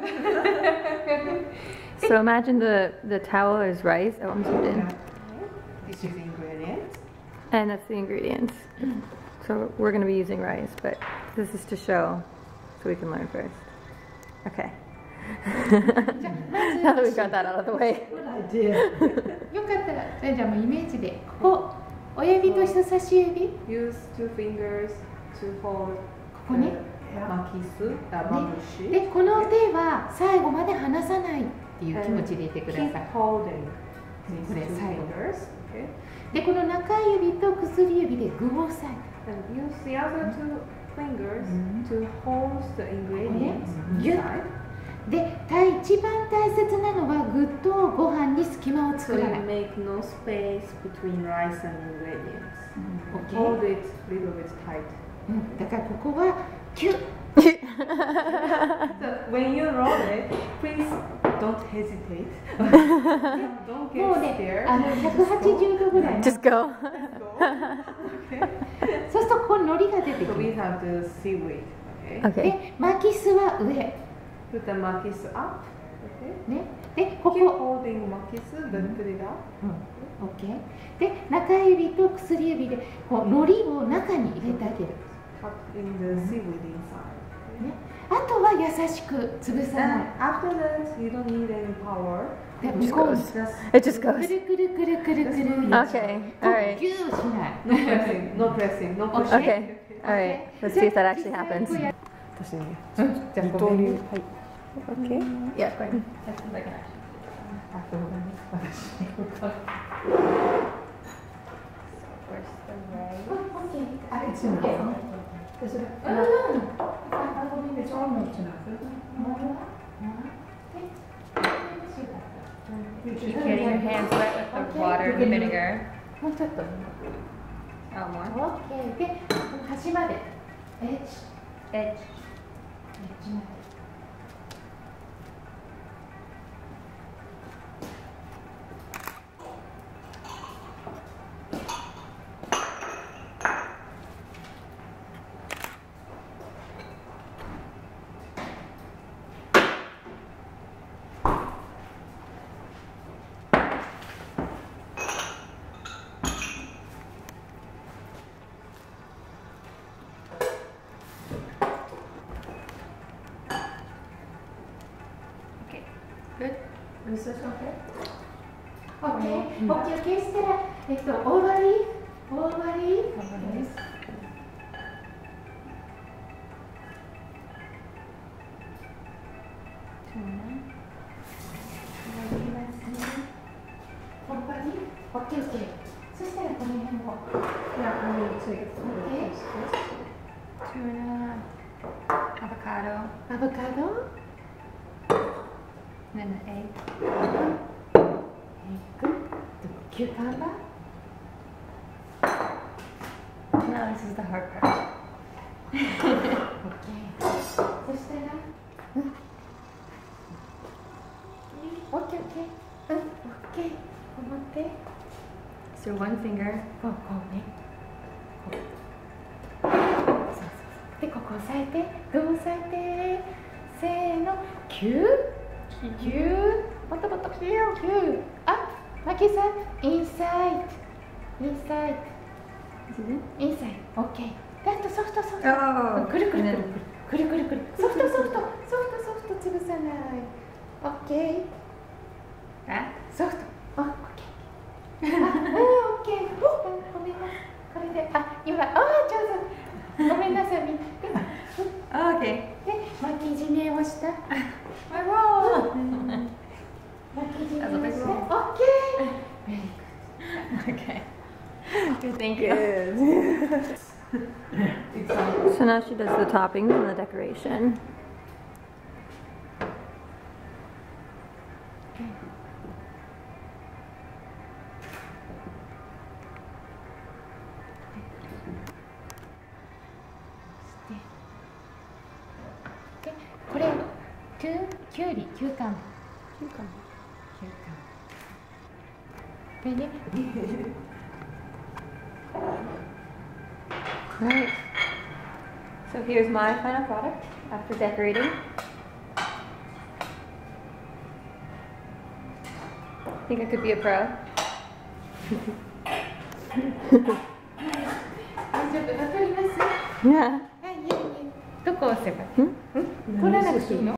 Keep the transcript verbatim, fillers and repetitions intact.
So imagine the, the towel is rice. Oh, I'm zoomed in. This is the ingredients. And that's the ingredients. So we're going to be using rice, but this is to show so we can learn first. Okay. Now that we've got that out of the way. Good idea. よかったら、じゃあもうイメージで、こう親指と人差し指、 Use two fingers to hold ここね。 巻きす、まぶし。 で、この手は最後まで離さないっていう気持ちでいてください。 Keep holding これ these two 最後。 fingers. Okay. で、この中指と薬指で具を押さえ And use the other two fingers to hold the ingredients ギュッ inside. で、大一番大切なのは具とご飯に隙間を So 作 you らない。 make no space between rice and ingredients. OK Hold it a little bit tight. うんだからここはキュッ So when you roll it, please don't hesitate. Don't もう get ね、 scared. あのひゃくはちじゅうどぐらい。 Just go. Okay. そうするとここに海苔が出てき So ま we す。 have the seaweed. Okay. Okay. で、巻きすは上。 Put the makis up. Okay. ね。で、こ Keep こ。 holding makis, then put it up. うん、OK。で、中指と薬指でこう海苔を中に入れてあげる。 Tuck in the seaweed inside. ね。あとは優しく潰さない。 And after that, you don't need any power. で、 It just 向こうに goes. Just It just く goes. るくるくるくるくる。 Okay. こ All う right. ギューしない。 no pressing, no pressing, no pushing. Okay. All right. Let's see if that actually happens. 私ね、 じゃあ二刀流。はい。Okay. Yeah, go ahead. あ、そうだね。私。 あれ、 It's enough. Is it? うん。 It's almost enough, isn't it? You just Getting your hands wet with the water and the vinegar. もうちょっと。 Oh, more. OK。で、端まで。エッジ。 Edge. エッジまで。 Good. Is this okay? OK。OK。OK。したら、えっと、オーバーリーフ。オーバーリーフ。オーバーリーフ。OK。OK。そしたら、この辺を。 Yeah, I'm going to take it from the Okay. first. Tuna, avocado, アボカド。 and then the egg. エッグ。キューカンバー。 Now this is the hard part. OK。そしたら、うん。OK。OK。うん。OK。思って。 So one finger. こう、こうね。こう。そうそうそう。で、ここ押さえて。どう押さえて。せーの。キュー。キュー。もっともっとキュー。キュー。あ、マキさん。インサイド。インサイド。インサイド。OK。で、あとソフトソフト。 Oh. くるくるく And る then くるくるくる。ソフトソフト。ソフトソフト潰さない。OK。 that. ソフト。あ、OK。あ、うん、OK。ごめんなさい。これで、あ、今、あ、上手。ごめんなさい。みんな。 Oh, okay. で、巻き締めをした。 My roll. 巻き締 That's め a を big した。 roll. OK。Very good. Okay. Good, thank you. It's So now she does the toppings and the decoration. OK。これ、トゥキュウリ、キュウカン。キュウカン。これね。 Right. So here's my final product after decorating. Think I could be a pro? 大丈夫、わかります？ Yeah. はい、いえいえ。どこ押せばいい？ん？取らなくていいの？